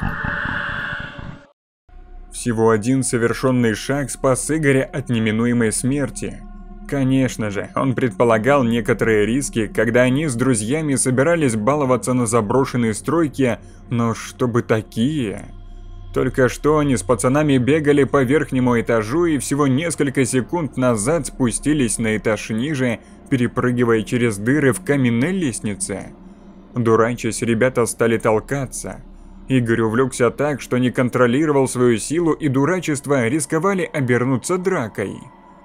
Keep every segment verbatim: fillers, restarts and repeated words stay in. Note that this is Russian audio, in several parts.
Всего один совершенный шаг спас Игоря от неминуемой смерти. Конечно же, он предполагал некоторые риски, когда они с друзьями собирались баловаться на заброшенной стройке, но чтобы такие... Только что они с пацанами бегали по верхнему этажу и всего несколько секунд назад спустились на этаж ниже, перепрыгивая через дыры в каменной лестнице. Дурачась, ребята стали толкаться. Игорь увлекся так, что не контролировал свою силу, и дурачество рисковали обернуться дракой.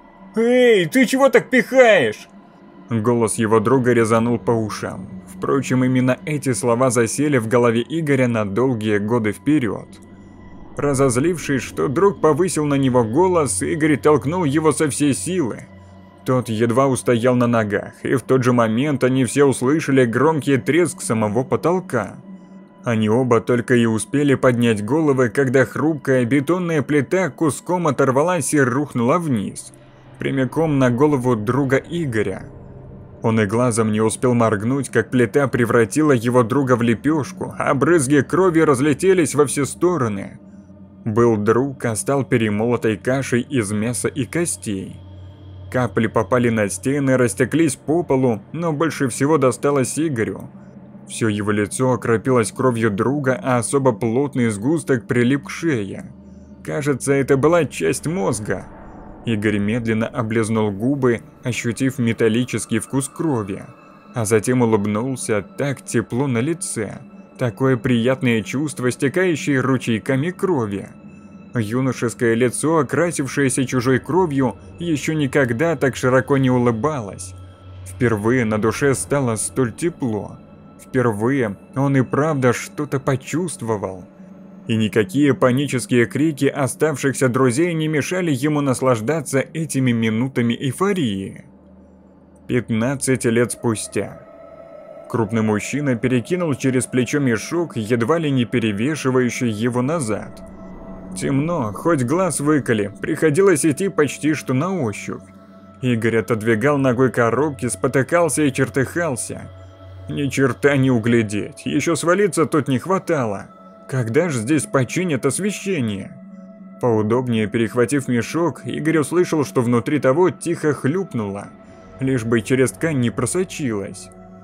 «Эй, ты чего так пихаешь?» Голос его друга резанул по ушам. Впрочем, именно эти слова засели в голове Игоря на долгие годы вперед. Разозлившись, что друг повысил на него голос, Игорь толкнул его со всей силы. Тот едва устоял на ногах, и в тот же момент они все услышали громкий треск самого потолка. Они оба только и успели поднять головы, когда хрупкая бетонная плита куском оторвалась и рухнула вниз, прямиком на голову друга Игоря. Он и глазом не успел моргнуть, как плита превратила его друга в лепешку, а брызги крови разлетелись во все стороны. Был друг, а стал перемолотой кашей из мяса и костей. Капли попали на стены, растеклись по полу, но больше всего досталось Игорю. Все его лицо окропилось кровью друга, а особо плотный сгусток прилип к шее. Кажется, это была часть мозга. Игорь медленно облизнул губы, ощутив металлический вкус крови, а затем улыбнулся, так тепло на лице. Такое приятное чувство, стекающее ручейками крови. Юношеское лицо, окрасившееся чужой кровью, еще никогда так широко не улыбалось. Впервые на душе стало столь тепло. Впервые он и правда что-то почувствовал. И никакие панические крики оставшихся друзей не мешали ему наслаждаться этими минутами эйфории. пятнадцать лет спустя. Крупный мужчина перекинул через плечо мешок, едва ли не перевешивающий его назад. Темно, хоть глаз выколи, приходилось идти почти что на ощупь. Игорь отодвигал ногой коробки, спотыкался и чертыхался. Ни черта не углядеть, еще свалиться тут не хватало. Когда ж здесь починят освещение? Поудобнее перехватив мешок, Игорь услышал, что внутри того тихо хлюпнуло, лишь бы через ткань не просочилось.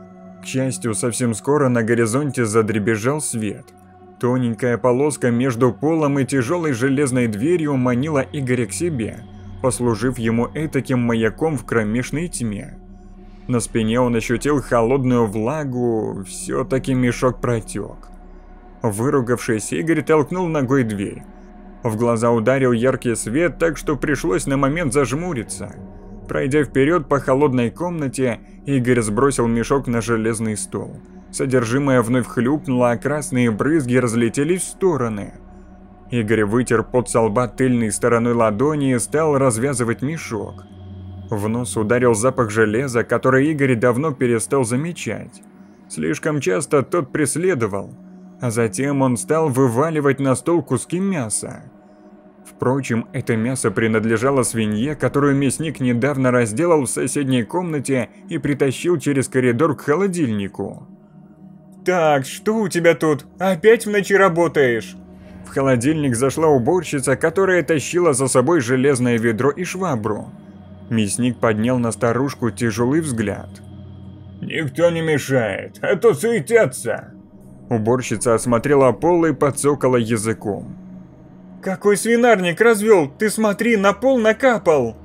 К счастью, совсем скоро на горизонте задребезжал свет. Тоненькая полоска между полом и тяжелой железной дверью манила Игоря к себе, послужив ему этаким маяком в кромешной тьме. На спине он ощутил холодную влагу, все-таки мешок протек. Выругавшись, Игорь толкнул ногой дверь. В глаза ударил яркий свет, так что пришлось на момент зажмуриться. Пройдя вперед по холодной комнате, Игорь сбросил мешок на железный стол. Содержимое вновь хлюпнуло, а красные брызги разлетелись в стороны. Игорь вытер пот со лба тыльной стороной ладони и стал развязывать мешок. В нос ударил запах железа, который Игорь давно перестал замечать. Слишком часто тот преследовал. А затем он стал вываливать на стол куски мяса. Впрочем, это мясо принадлежало свинье, которую мясник недавно разделал в соседней комнате и притащил через коридор к холодильнику. «Так, что у тебя тут? Опять в ночи работаешь?» В холодильник зашла уборщица, которая тащила за собой железное ведро и швабру. Мясник поднял на старушку тяжелый взгляд. «Никто не мешает, а то суетятся!» Уборщица осмотрела пол и подсокала языком. «Какой свинарник развел? Ты смотри, на пол накапал!»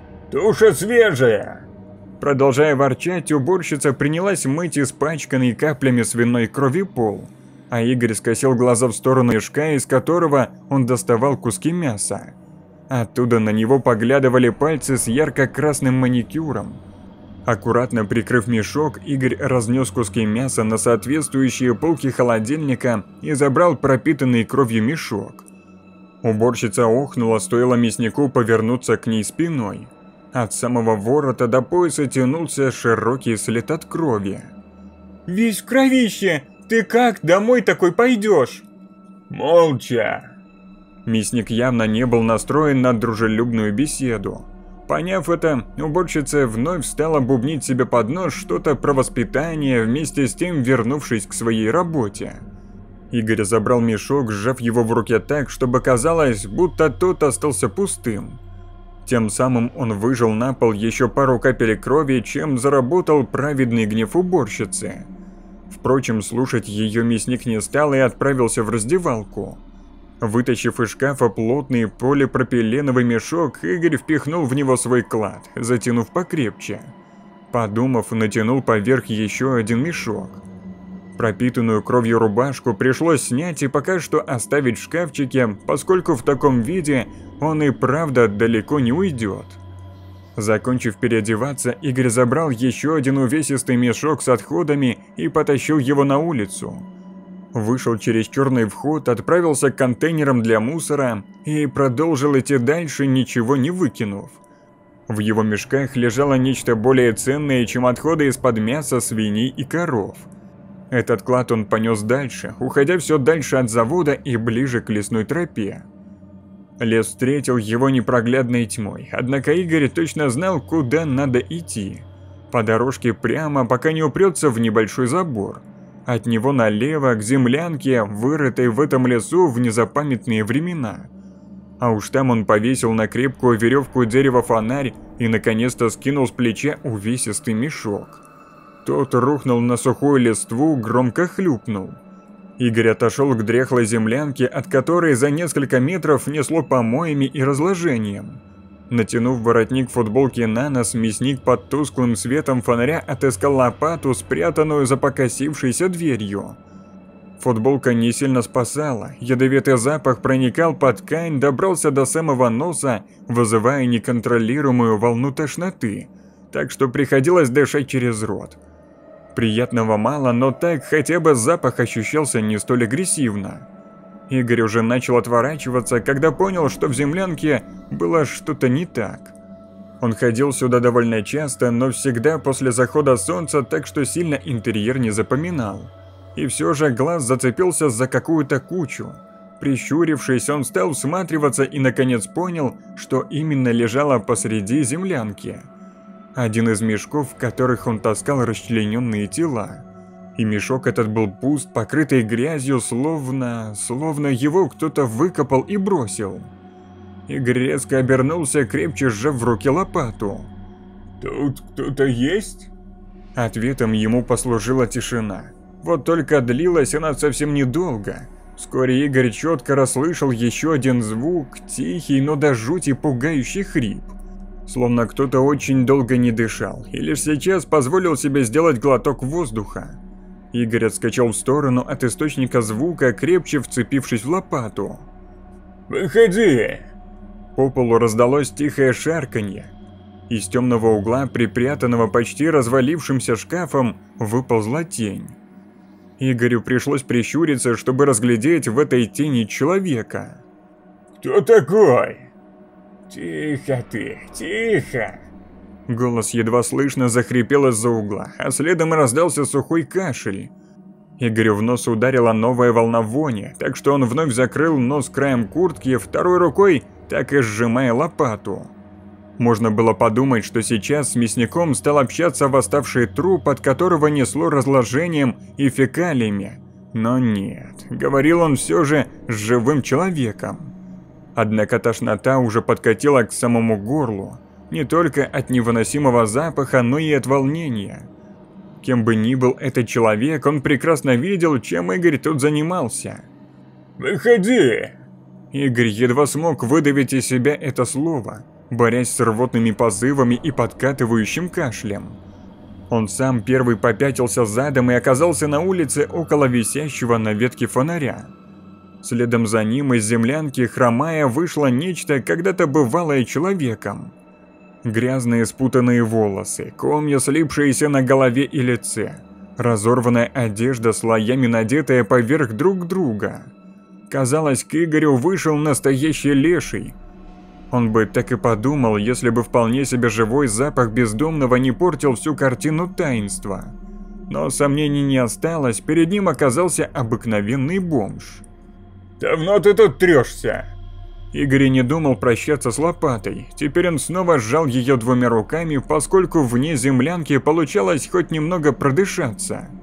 «Туша свежая!» Продолжая ворчать, уборщица принялась мыть испачканный каплями свиной крови пол, а Игорь скосил глаза в сторону мешка, из которого он доставал куски мяса. Оттуда на него поглядывали пальцы с ярко-красным маникюром. Аккуратно прикрыв мешок, Игорь разнес куски мяса на соответствующие полки холодильника и забрал пропитанный кровью мешок. Уборщица охнула, стоило мяснику повернуться к ней спиной. От самого ворота до пояса тянулся широкий след от крови. «Весь в кровище! Ты как домой такой пойдешь?» «Молча!» Мясник явно не был настроен на дружелюбную беседу. Поняв это, уборщица вновь стала бубнить себе под нос что-то про воспитание, вместе с тем вернувшись к своей работе. Игорь забрал мешок, сжав его в руке так, чтобы казалось, будто тот остался пустым. Тем самым он выжал на пол еще пару капель крови, чем заработал праведный гнев уборщицы. Впрочем, слушать ее мясник не стал и отправился в раздевалку. Вытащив из шкафа плотный полипропиленовый мешок, Игорь впихнул в него свой клад, затянув покрепче. Подумав, натянул поверх еще один мешок. Пропитанную кровью рубашку пришлось снять и пока что оставить в шкафчике, поскольку в таком виде он и правда далеко не уйдет. Закончив переодеваться, Игорь забрал еще один увесистый мешок с отходами и потащил его на улицу. Вышел через черный вход, отправился к контейнерам для мусора и продолжил идти дальше, ничего не выкинув. В его мешках лежало нечто более ценное, чем отходы из-под мяса, свиней и коров. Этот клад он понес дальше, уходя все дальше от завода и ближе к лесной тропе. Лес встретил его непроглядной тьмой, однако Игорь точно знал, куда надо идти. По дорожке прямо, пока не упрется в небольшой забор. От него налево, к землянке, вырытой в этом лесу в незапамятные времена. А уж там он повесил на крепкую веревку дерева фонарь и наконец-то скинул с плеча увесистый мешок. Тот рухнул на сухую листву, громко хлюпнул. Игорь отошел к дряхлой землянке, от которой за несколько метров несло помоями и разложением. Натянув воротник футболки на нос, мясник под тусклым светом фонаря отыскал лопату, спрятанную за покосившейся дверью. Футболка не сильно спасала, ядовитый запах проникал под ткань, добрался до самого носа, вызывая неконтролируемую волну тошноты, так что приходилось дышать через рот. Приятного мало, но так хотя бы запах ощущался не столь агрессивно. Игорь уже начал отворачиваться, когда понял, что в землянке было что-то не так. Он ходил сюда довольно часто, но всегда после захода солнца, так что сильно интерьер не запоминал. И все же глаз зацепился за какую-то кучу. Прищурившись, он стал всматриваться и наконец понял, что именно лежало посреди землянки. Один из мешков, в которых он таскал расчлененные тела. И мешок этот был пуст, покрытый грязью, словно... словно его кто-то выкопал и бросил. Игорь резко обернулся, крепче сжав в руке лопату. «Тут кто-то есть?» Ответом ему послужила тишина. Вот только длилась она совсем недолго. Вскоре Игорь четко расслышал еще один звук, тихий, но до жути пугающий хрип. Словно кто-то очень долго не дышал, и лишь сейчас позволил себе сделать глоток воздуха. Игорь отскочил в сторону от источника звука, крепче вцепившись в лопату. «Выходи!» По полу раздалось тихое шарканье. Из темного угла, припрятанного почти развалившимся шкафом, выползла тень. Игорю пришлось прищуриться, чтобы разглядеть в этой тени человека. «Кто такой?» «Тихо ты, тихо!» Голос едва слышно захрипел из-за угла, а следом раздался сухой кашель. Игорю в нос ударила новая волна вони, так что он вновь закрыл нос краем куртки, второй рукой так и сжимая лопату. Можно было подумать, что сейчас с мясником стал общаться восставший труп, от которого несло разложением и фекалиями. Но нет, говорил он все же с живым человеком. Однако тошнота уже подкатила к самому горлу, не только от невыносимого запаха, но и от волнения. Кем бы ни был этот человек, он прекрасно видел, чем Игорь тут занимался. «Выходи!» Игорь едва смог выдавить из себя это слово, борясь с рвотными позывами и подкатывающим кашлем. Он сам первый попятился задом и оказался на улице около висящего на ветке фонаря. Следом за ним из землянки, хромая, вышло нечто, когда-то бывалое человеком. Грязные спутанные волосы, комья, слипшиеся на голове и лице, разорванная одежда, слоями надетая поверх друг друга. Казалось, к Игорю вышел настоящий леший. Он бы так и подумал, если бы вполне себе живой запах бездомного не портил всю картину таинства. Но сомнений не осталось, перед ним оказался обыкновенный бомж. «Давно ты тут трешься?» Игорь не думал прощаться с лопатой, теперь он снова сжал ее двумя руками, поскольку вне землянки получалось хоть немного продышаться.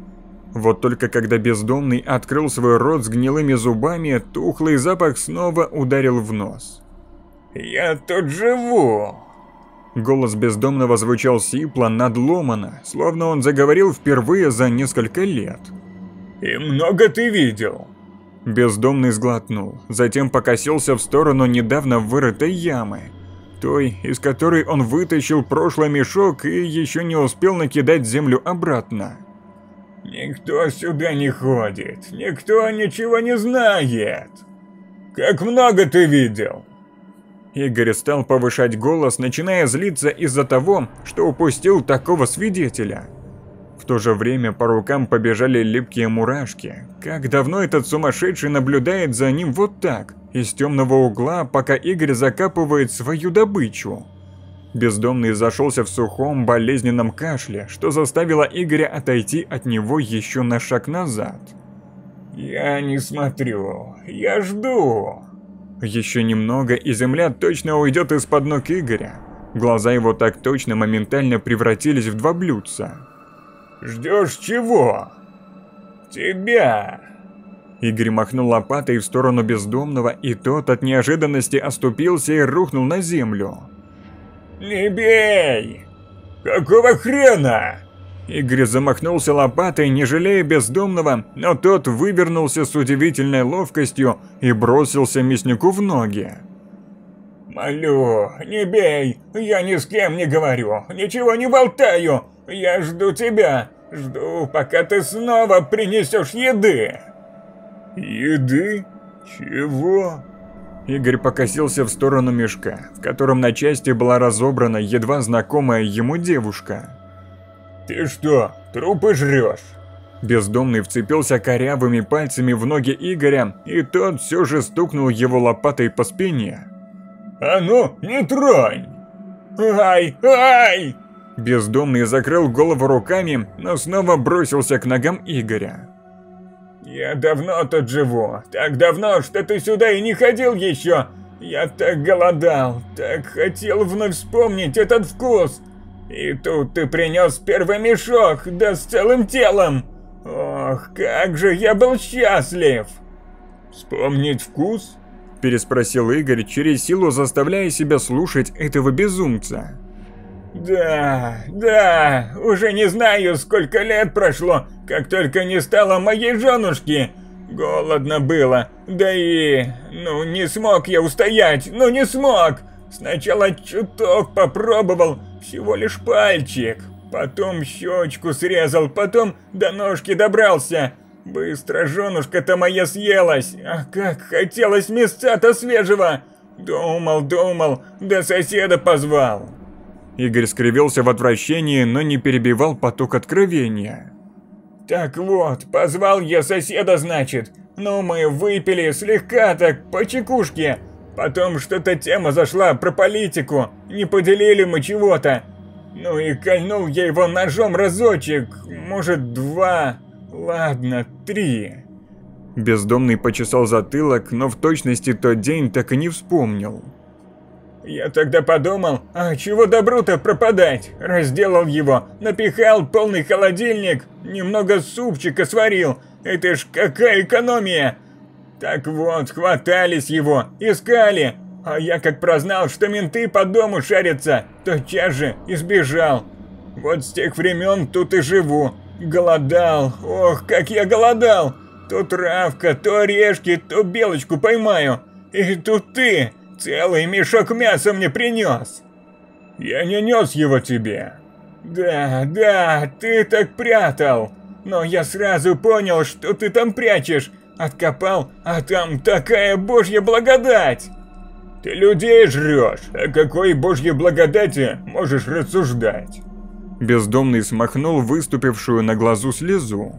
Вот только когда бездомный открыл свой рот с гнилыми зубами, тухлый запах снова ударил в нос. «Я тут живу!» Голос бездомного звучал сипло, надломано, словно он заговорил впервые за несколько лет. «И много ты видел?» Бездомный сглотнул, затем покосился в сторону недавно вырытой ямы, той, из которой он вытащил прошлый мешок и еще не успел накидать землю обратно. «Никто сюда не ходит, никто ничего не знает. Как много ты видел?» Игорь стал повышать голос, начиная злиться из-за того, что упустил такого свидетеля. В то же время по рукам побежали липкие мурашки. Как давно этот сумасшедший наблюдает за ним вот так, из темного угла, пока Игорь закапывает свою добычу. Бездомный зашелся в сухом, болезненном кашле, что заставило Игоря отойти от него еще на шаг назад. «Я не смотрю, я жду». Еще немного, и земля точно уйдет из-под ног Игоря. Глаза его так точно моментально превратились в два блюдца. «Ждешь чего?» «Тебя!» Игорь махнул лопатой в сторону бездомного, и тот от неожиданности оступился и рухнул на землю. «Не бей! Какого хрена?» Игорь замахнулся лопатой, не жалея бездомного, но тот вывернулся с удивительной ловкостью и бросился мяснику в ноги. «Молю, не бей! Я ни с кем не говорю, ничего не болтаю! Я жду тебя! Жду, пока ты снова принесешь еды!» «Еды? Чего?» Игорь покосился в сторону мешка, в котором на части была разобрана едва знакомая ему девушка. «Ты что, трупы жрешь?» Бездомный вцепился корявыми пальцами в ноги Игоря, и тот все же стукнул его лопатой по спине. «А ну, не тронь!» «Ай, ай!» Бездомный закрыл голову руками, но снова бросился к ногам Игоря. «Я давно тут живу, так давно, что ты сюда и не ходил еще. Я так голодал, так хотел вновь вспомнить этот вкус. И тут ты принес первый мешок, да с целым телом. Ох, как же я был счастлив!» «Вспомнить вкус?» – переспросил Игорь, через силу заставляя себя слушать этого безумца. «Да, да, уже не знаю, сколько лет прошло, как только не стало моей женушки. Голодно было, да и... ну не смог я устоять, ну не смог. Сначала чуток попробовал, всего лишь пальчик. Потом щечку срезал, потом до ножки добрался. Быстро женушка-то моя съелась, а как хотелось мясца-то свежего. Думал, думал, до соседа позвал». Игорь скривился в отвращении, но не перебивал поток откровения. «Так вот, позвал я соседа, значит. Ну, мы выпили слегка так, по чекушке. Потом что-то тема зашла про политику, не поделили мы чего-то. Ну и кольнул я его ножом разочек, может два, ладно, три». Бездомный почесал затылок, но в точности тот день так и не вспомнил. «Я тогда подумал, а чего добру-то пропадать? Разделал его, напихал полный холодильник, немного супчика сварил. Это ж какая экономия! Так вот, хватались его, искали. А я как прознал, что менты по дому шарятся, тотчас же и сбежал. Вот с тех времен тут и живу. Голодал, ох, как я голодал! То травка, то орешки, то белочку поймаю. И тут ты... целый мешок мяса мне принес». «Я не нес его тебе». «Да, да, ты так прятал. Но я сразу понял, что ты там прячешь. Откопал, а там такая божья благодать». «Ты людей жрешь, о какой божьей благодати можешь рассуждать?» Бездомный смахнул выступившую на глазу слезу.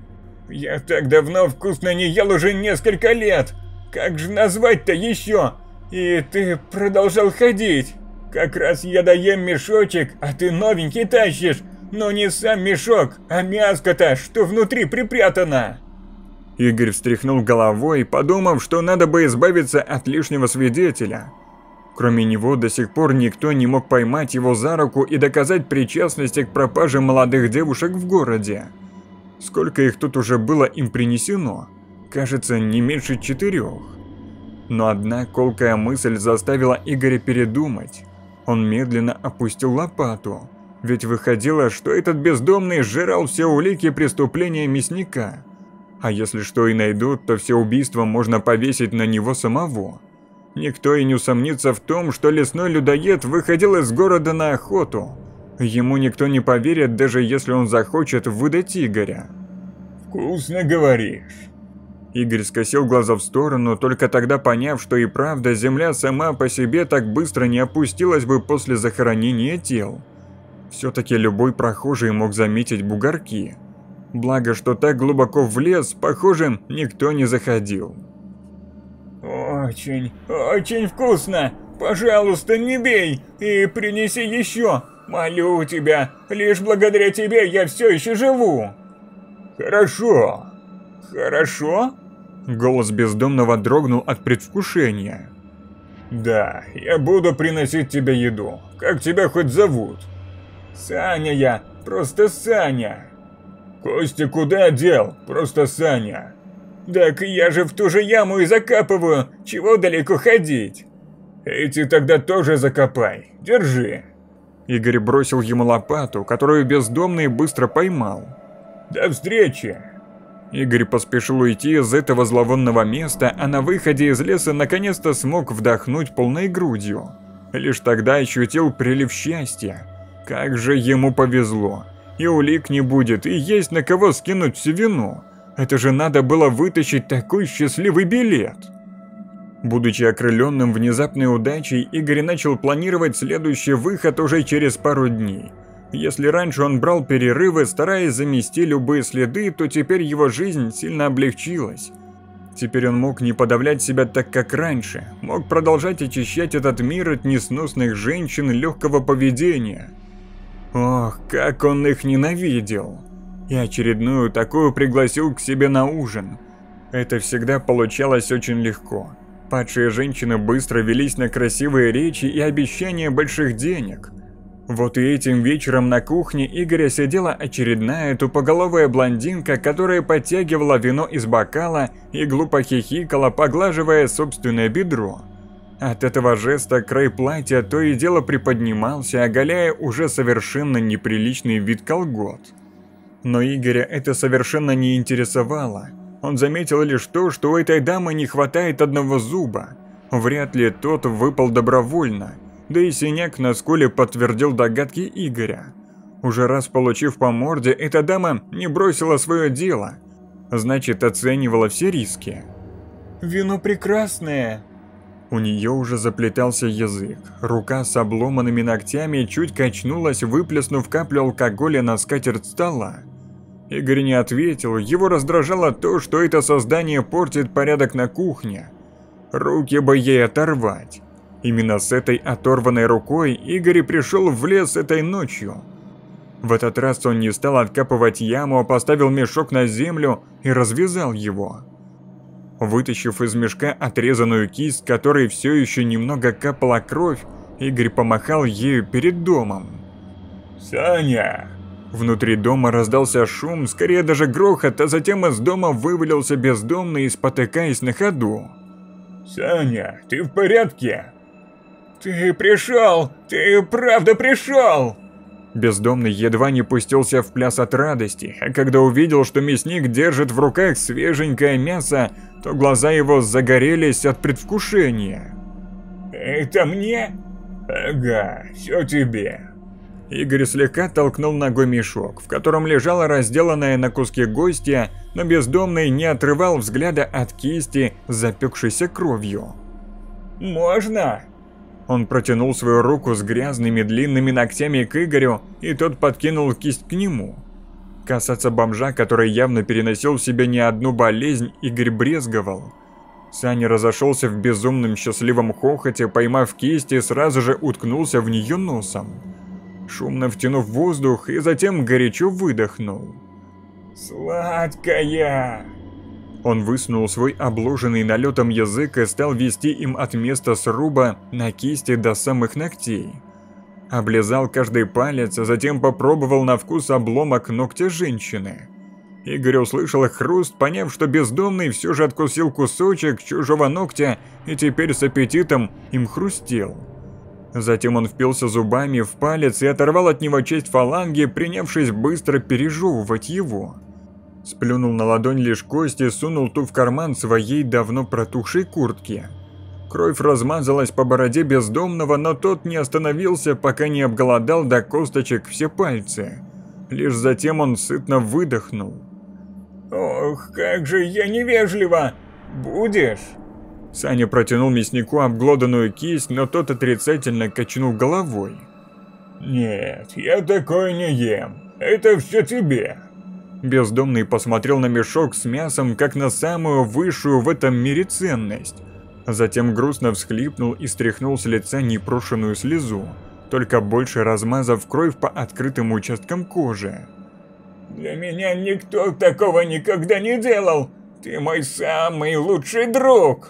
«Я так давно вкусно не ел уже несколько лет. Как же назвать-то еще? И ты продолжал ходить. Как раз я доем мешочек, а ты новенький тащишь. Но не сам мешок, а мяско-то, что внутри припрятано». Игорь встряхнул головой, подумав, что надо бы избавиться от лишнего свидетеля. Кроме него до сих пор никто не мог поймать его за руку и доказать причастность к пропаже молодых девушек в городе. Сколько их тут уже было им принесено? Кажется, не меньше четырех. Но одна колкая мысль заставила Игоря передумать. Он медленно опустил лопату, ведь выходило, что этот бездомный сжирал все улики преступления мясника. А если что и найдут, то все убийства можно повесить на него самого. Никто и не усомнится в том, что лесной людоед выходил из города на охоту. Ему никто не поверит, даже если он захочет выдать Игоря. «Вкусно говоришь». Игорь скосил глаза в сторону, только тогда поняв, что и правда земля сама по себе так быстро не опустилась бы после захоронения тел. Все-таки любой прохожий мог заметить бугорки. Благо, что так глубоко в лес, похоже, никто не заходил. «Очень, очень вкусно! Пожалуйста, не бей и принеси еще! Молю тебя, лишь благодаря тебе я все еще живу!» «Хорошо! Хорошо?» Голос бездомного дрогнул от предвкушения. «Да, я буду приносить тебе еду. Как тебя хоть зовут?» «Саня я, просто Саня». «Костя куда дел? Просто Саня». «Так я же в ту же яму и закапываю, чего далеко ходить?» «Эти тогда тоже закопай, держи». Игорь бросил ему лопату, которую бездомный быстро поймал. «До встречи!» Игорь поспешил уйти из этого зловонного места, а на выходе из леса наконец-то смог вдохнуть полной грудью. Лишь тогда ощутил прилив счастья. Как же ему повезло. И улик не будет, и есть на кого скинуть всю вину. Это же надо было вытащить такой счастливый билет. Будучи окрыленным внезапной удачей, Игорь начал планировать следующий выход уже через пару дней. Если раньше он брал перерывы, стараясь замести любые следы, то теперь его жизнь сильно облегчилась. Теперь он мог не подавлять себя так, как раньше, мог продолжать очищать этот мир от несносных женщин легкого поведения. Ох, как он их ненавидел! И очередную такую пригласил к себе на ужин. Это всегда получалось очень легко. Падшие женщины быстро велись на красивые речи и обещания больших денег. Вот и этим вечером на кухне Игоря сидела очередная тупоголовая блондинка, которая подтягивала вино из бокала и глупо хихикала, поглаживая собственное бедро. От этого жеста край платья то и дело приподнимался, оголяя уже совершенно неприличный вид колгот. Но Игоря это совершенно не интересовало. Он заметил лишь то, что у этой дамы не хватает одного зуба. Вряд ли тот выпал добровольно. Да и синяк на скуле подтвердил догадки Игоря. Уже раз получив по морде, эта дама не бросила свое дело. Значит, оценивала все риски. «Вино прекрасное!» У нее уже заплетался язык. Рука с обломанными ногтями чуть качнулась, выплеснув каплю алкоголя на скатерть стола. Игорь не ответил, его раздражало то, что это создание портит порядок на кухне. Руки бы ей оторвать. Именно с этой оторванной рукой Игорь пришел в лес этой ночью. В этот раз он не стал откапывать яму, а поставил мешок на землю и развязал его. Вытащив из мешка отрезанную кисть, которой все еще немного капала кровь, Игорь помахал ею перед домом. «Саня!» Внутри дома раздался шум, скорее даже грохот, а затем из дома вывалился бездомный, спотыкаясь на ходу. «Саня, ты в порядке?» «Ты пришел! Ты правда пришел!» Бездомный едва не пустился в пляс от радости, а когда увидел, что мясник держит в руках свеженькое мясо, то глаза его загорелись от предвкушения. «Это мне?» «Ага, все тебе». Игорь слегка толкнул ногой мешок, в котором лежала разделанная на куски гостья, но бездомный не отрывал взгляда от кисти, запекшейся кровью. «Можно?» Он протянул свою руку с грязными длинными ногтями к Игорю, и тот подкинул кисть к нему. Касаться бомжа, который явно переносил в себе не одну болезнь, Игорь брезговал. Саня разошелся в безумном счастливом хохоте, поймав кисть и сразу же уткнулся в нее носом. Шумно втянув воздух и затем горячо выдохнул. «Сладкая!» Он высунул свой обложенный налетом язык и стал вести им от места сруба на кисти до самых ногтей. Облизал каждый палец, а затем попробовал на вкус обломок ногтя женщины. Игорь услышал хруст, поняв, что бездомный все же откусил кусочек чужого ногтя и теперь с аппетитом им хрустел. Затем он впился зубами в палец и оторвал от него часть фаланги, принявшись быстро пережевывать его. Сплюнул на ладонь лишь кость и сунул ту в карман своей давно протухшей куртки. Кровь размазалась по бороде бездомного, но тот не остановился, пока не обголодал до косточек все пальцы. Лишь затем он сытно выдохнул. «Ох, как же я невежливо! Будешь?» Саня протянул мяснику обглоданную кисть, но тот отрицательно качнул головой. «Нет, я такое не ем. Это все тебе». Бездомный посмотрел на мешок с мясом, как на самую высшую в этом мире ценность. Затем грустно всхлипнул и стряхнул с лица непрошенную слезу, только больше размазав кровь по открытым участкам кожи. «Для меня никто такого никогда не делал. Ты мой самый лучший друг!»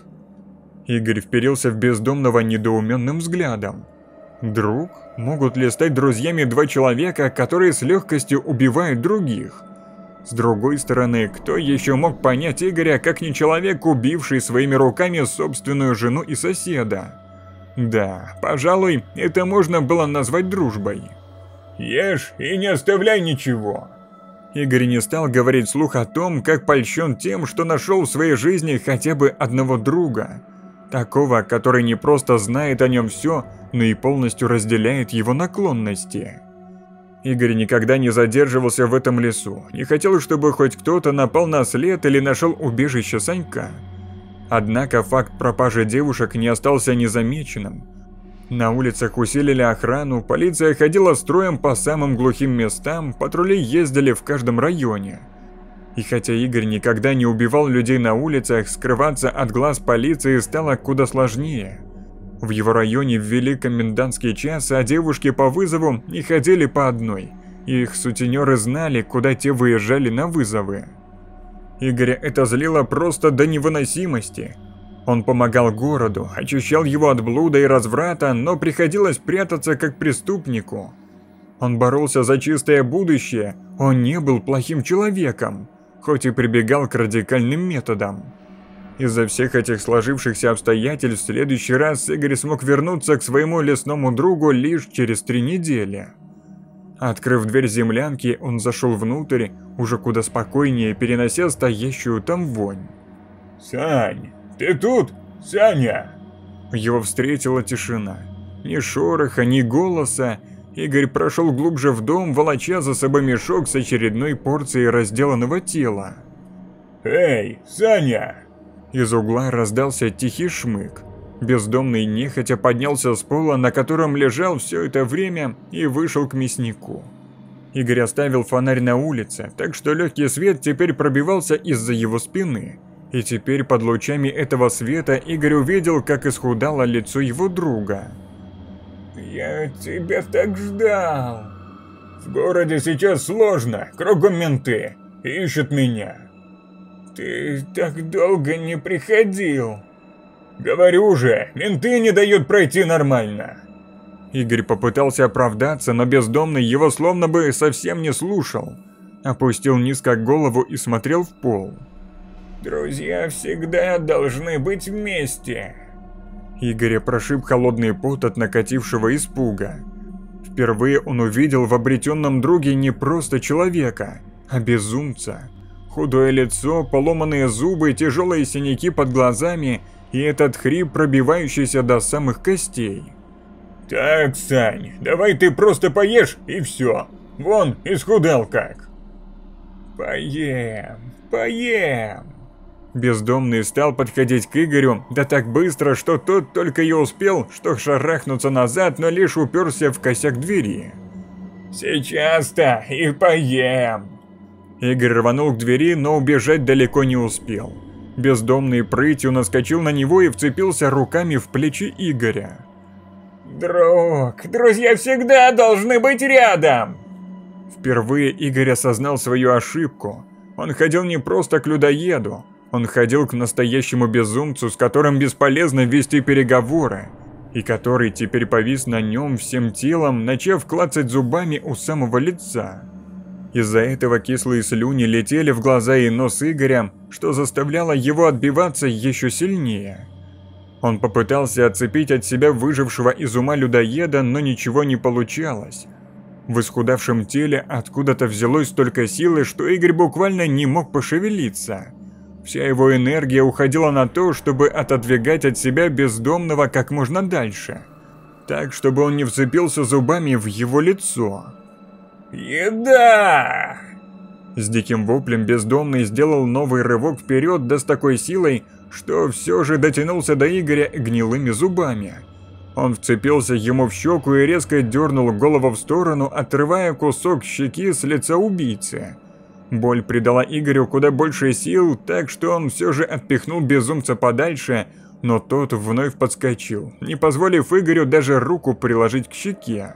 Игорь вперился в бездомного недоуменным взглядом. Друг? Могут ли стать друзьями два человека, которые с легкостью убивают других? С другой стороны, кто еще мог понять Игоря, как не человек, убивший своими руками собственную жену и соседа? Да, пожалуй, это можно было назвать дружбой. «Ешь и не оставляй ничего!» Игорь не стал говорить вслух о том, как польщен тем, что нашел в своей жизни хотя бы одного друга. Такого, который не просто знает о нем все, но и полностью разделяет его наклонности. Игорь никогда не задерживался в этом лесу, не хотел, чтобы хоть кто-то напал на след или нашел убежище Санька. Однако факт пропажи девушек не остался незамеченным. На улицах усилили охрану, полиция ходила строем по самым глухим местам, патрули ездили в каждом районе. И хотя Игорь никогда не убивал людей на улицах, скрываться от глаз полиции стало куда сложнее. В его районе ввели комендантский час, а девушки по вызову не ходили по одной. Их сутенеры знали, куда те выезжали на вызовы. Игоря это злило просто до невыносимости. Он помогал городу, очищал его от блуда и разврата, но приходилось прятаться как преступнику. Он боролся за чистое будущее, он не был плохим человеком, хоть и прибегал к радикальным методам. Из-за всех этих сложившихся обстоятельств в следующий раз Игорь смог вернуться к своему лесному другу лишь через три недели. Открыв дверь землянки, он зашел внутрь, уже куда спокойнее, перенося стоящую там вонь. «Сань, ты тут? Саня!» Его встретила тишина. Ни шороха, ни голоса. Игорь прошел глубже в дом, волоча за собой мешок с очередной порцией разделанного тела. «Эй, Саня!» Из угла раздался тихий шмык. Бездомный нехотя поднялся с пола, на котором лежал все это время, и вышел к мяснику. Игорь оставил фонарь на улице, так что легкий свет теперь пробивался из-за его спины. И теперь под лучами этого света Игорь увидел, как исхудало лицо его друга. «Я тебя так ждал. В городе сейчас сложно, кругом менты, ищут меня. Ты так долго не приходил. Говорю же, менты не дают пройти нормально». Игорь попытался оправдаться, но бездомный его словно бы совсем не слушал. Опустил низко голову и смотрел в пол. «Друзья всегда должны быть вместе». Игоря прошиб холодный пот от накатившего испуга. Впервые он увидел в обретенном друге не просто человека, а безумца. Худое лицо, поломанные зубы, тяжелые синяки под глазами и этот хрип, пробивающийся до самых костей. «Так, Сань, давай ты просто поешь и все. Вон, исхудал как». «Поем, поем». Бездомный стал подходить к Игорю, да так быстро, что тот только и успел, что шарахнуться назад, но лишь уперся в косяк двери. «Сейчас-то и поем». Игорь рванул к двери, но убежать далеко не успел. Бездомный прытью наскочил на него и вцепился руками в плечи Игоря. «Друг, друзья всегда должны быть рядом!» Впервые Игорь осознал свою ошибку. Он ходил не просто к людоеду, он ходил к настоящему безумцу, с которым бесполезно вести переговоры, и который теперь повис на нем всем телом, начав клацать зубами у самого лица. Из-за этого кислые слюни летели в глаза и нос Игоря, что заставляло его отбиваться еще сильнее. Он попытался отцепить от себя выжившего из ума людоеда, но ничего не получалось. В исхудавшем теле откуда-то взялось столько силы, что Игорь буквально не мог пошевелиться. Вся его энергия уходила на то, чтобы отодвигать от себя бездомного как можно дальше, так, чтобы он не вцепился зубами в его лицо. «Еда!» С диким воплем бездомный сделал новый рывок вперед, да с такой силой, что все же дотянулся до Игоря гнилыми зубами. Он вцепился ему в щеку и резко дернул голову в сторону, отрывая кусок щеки с лица убийцы. Боль придала Игорю куда больше сил, так что он все же отпихнул безумца подальше, но тот вновь подскочил, не позволив Игорю даже руку приложить к щеке.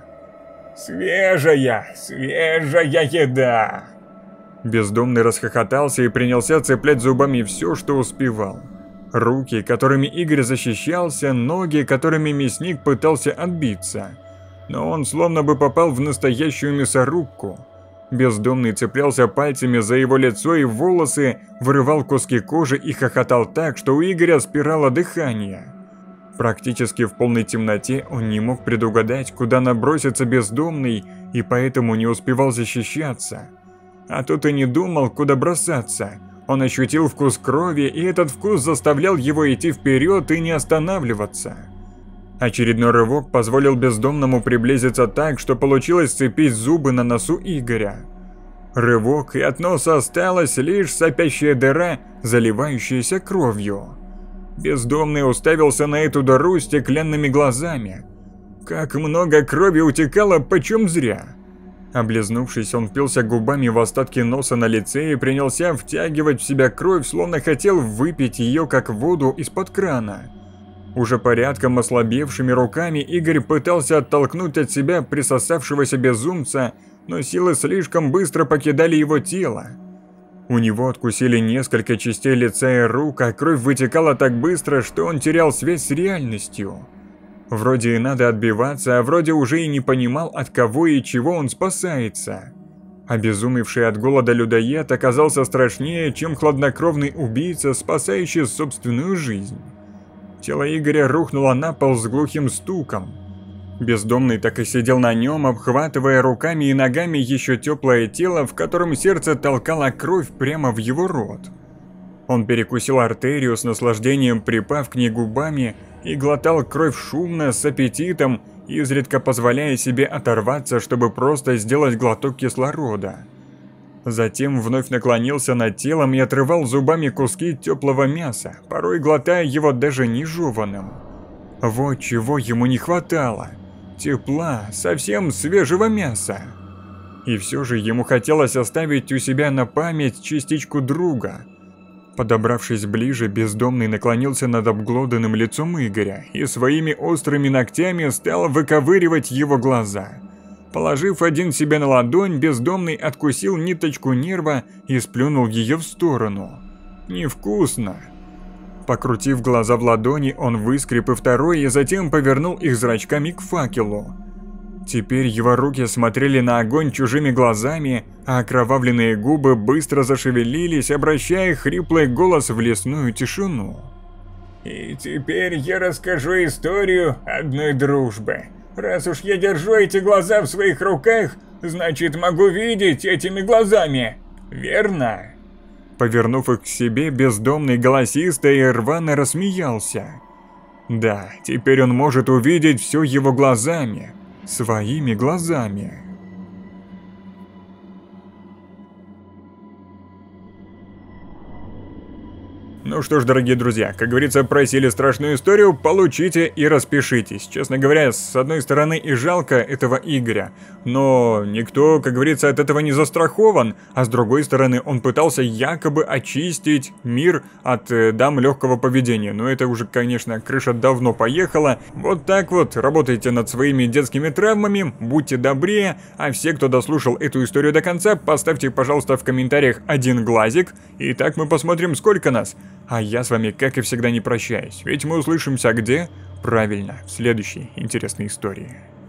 «Свежая, свежая еда!» Бездомный расхохотался и принялся цеплять зубами все, что успевал. Руки, которыми Игорь защищался, ноги, которыми мясник пытался отбиться. Но он словно бы попал в настоящую мясорубку. Бездомный цеплялся пальцами за его лицо и волосы, вырывал куски кожи и хохотал так, что у Игоря спирало дыхание. Практически в полной темноте он не мог предугадать, куда набросится бездомный, и поэтому не успевал защищаться. А тот и не думал, куда бросаться. Он ощутил вкус крови, и этот вкус заставлял его идти вперед и не останавливаться. Очередной рывок позволил бездомному приблизиться так, что получилось сцепить зубы на носу Игоря. Рывок, и от носа осталась лишь сопящая дыра, заливающаяся кровью. Бездомный уставился на эту дыру стеклянными глазами. Как много крови утекало, почем зря. Облизнувшись, он впился губами в остатки носа на лице и принялся втягивать в себя кровь, словно хотел выпить ее как воду из-под крана. Уже порядком ослабевшими руками Игорь пытался оттолкнуть от себя присосавшегося безумца, но силы слишком быстро покидали его тело. У него откусили несколько частей лица и рук, а кровь вытекала так быстро, что он терял связь с реальностью. Вроде и надо отбиваться, а вроде уже и не понимал, от кого и чего он спасается. Обезумевший от голода людоед оказался страшнее, чем хладнокровный убийца, спасающий собственную жизнь. Тело Игоря рухнуло на пол с глухим стуком. Бездомный так и сидел на нем, обхватывая руками и ногами еще теплое тело, в котором сердце толкало кровь прямо в его рот. Он перекусил артерию с наслаждением, припав к ней губами, и глотал кровь шумно, с аппетитом, изредка позволяя себе оторваться, чтобы просто сделать глоток кислорода. Затем вновь наклонился над телом и отрывал зубами куски теплого мяса, порой глотая его даже не жеванным. Вот чего ему не хватало. Тепла, совсем свежего мяса. И все же ему хотелось оставить у себя на память частичку друга. Подобравшись ближе, бездомный наклонился над обглоданным лицом Игоря и своими острыми ногтями стал выковыривать его глаза. Положив один себе на ладонь, бездомный откусил ниточку нерва и сплюнул ее в сторону. Невкусно. Покрутив глаза в ладони, он выскреб и второй, и затем повернул их зрачками к факелу. Теперь его руки смотрели на огонь чужими глазами, а окровавленные губы быстро зашевелились, обращая хриплый голос в лесную тишину. «И теперь я расскажу историю одной дружбы. Раз уж я держу эти глаза в своих руках, значит могу видеть этими глазами, верно?» Повернув их к себе, бездомный голосисто и рвано рассмеялся. Да, теперь он может увидеть все его глазами, своими глазами. Ну что ж, дорогие друзья, как говорится, просили страшную историю, получите и распишитесь. Честно говоря, с одной стороны и жалко этого Игоря, но никто, как говорится, от этого не застрахован, а с другой стороны он пытался якобы очистить мир от э, дам легкого поведения. Но это уже, конечно, крыша давно поехала. Вот так вот, работайте над своими детскими травмами, будьте добрее, а все, кто дослушал эту историю до конца, поставьте, пожалуйста, в комментариях один глазик, и так мы посмотрим, сколько нас. А я с вами, как и всегда, не прощаюсь, ведь мы услышимся где? Правильно, в следующей интересной истории.